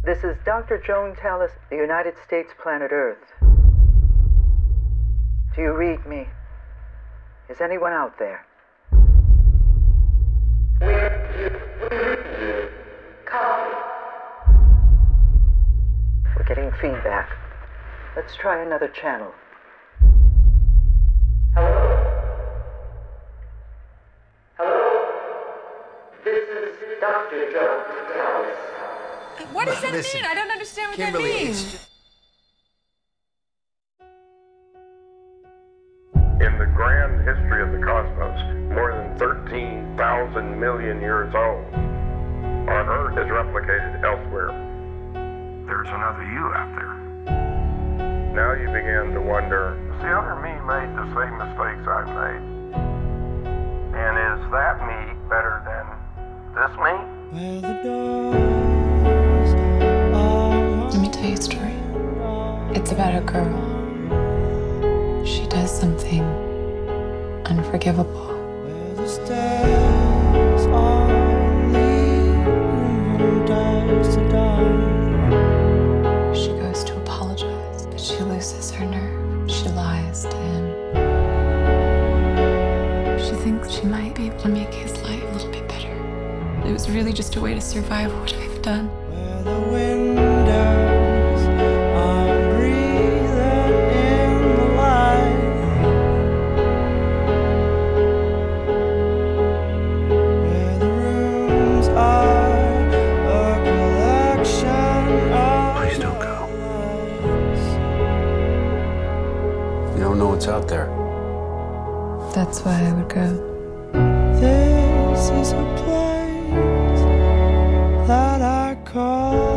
This is Dr. Joan Tallis, the United States, planet Earth. Do you read me? Is anyone out there? Copy. We're getting feedback. Let's try another channel. Hello? Hello? This is Dr. Joan Tallis. What does that Listen, mean? I don't understand what Kimberly, that it's means. just... In the grand history of the cosmos, more than 13,000 million years old, on Earth is replicated elsewhere. There's another you out there. Now you begin to wonder, has the other me made the same mistakes I've made? And is that me better than this me? Where the doors are. Let me tell you a story. It's about a girl. She does something unforgivable. Where the stairs are leading from dusk to dawn. She goes to apologize, but she loses her nerve. She lies to him. She thinks she might be able to make his life a little bit better. It was really just a way to survive what I've done. Where the windows are breathing in the light. Where the rooms are a collection of Please don't go. lights. You don't know what's out there. That's why I would go. This is a place that I call